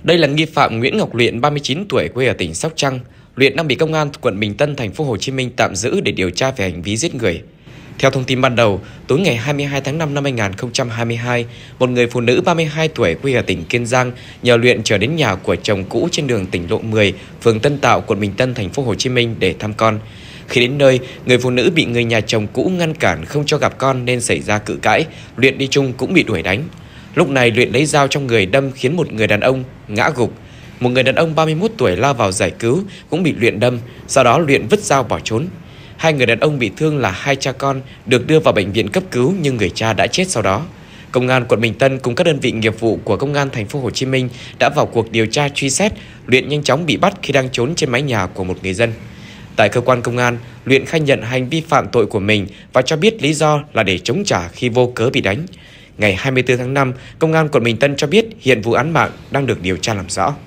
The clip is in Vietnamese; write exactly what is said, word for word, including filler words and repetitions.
Đây là nghi phạm Nguyễn Ngọc Luyện, ba mươi chín tuổi, quê ở tỉnh Sóc Trăng. Luyện đang bị công an quận Bình Tân, thành phố Hồ Chí Minh tạm giữ để điều tra về hành vi giết người. Theo thông tin ban đầu, tối ngày hai mươi hai tháng năm năm hai nghìn không trăm hai mươi hai, một người phụ nữ ba mươi hai tuổi quê ở tỉnh Kiên Giang nhờ Luyện trở đến nhà của chồng cũ trên đường tỉnh lộ mười, phường Tân Tạo, quận Bình Tân, thành phố Hồ Chí Minh để thăm con. Khi đến nơi, người phụ nữ bị người nhà chồng cũ ngăn cản không cho gặp con nên xảy ra cự cãi. Luyện đi chung cũng bị đuổi đánh. Lúc này Luyện lấy dao trong người đâm khiến một người đàn ông ngã gục. Một người đàn ông ba mươi mốt tuổi lao vào giải cứu cũng bị Luyện đâm. Sau đó Luyện vứt dao bỏ trốn. Hai người đàn ông bị thương là hai cha con được đưa vào bệnh viện cấp cứu nhưng người cha đã chết sau đó. Công an quận Bình Tân cùng các đơn vị nghiệp vụ của công an thành phố Hồ Chí Minh đã vào cuộc điều tra truy xét. Luyện nhanh chóng bị bắt khi đang trốn trên mái nhà của một người dân. Tại cơ quan công an, Luyện khai nhận hành vi phạm tội của mình và cho biết lý do là để chống trả khi vô cớ bị đánh. Ngày hai mươi tư tháng năm, công an quận Bình Tân cho biết hiện vụ án mạng đang được điều tra làm rõ.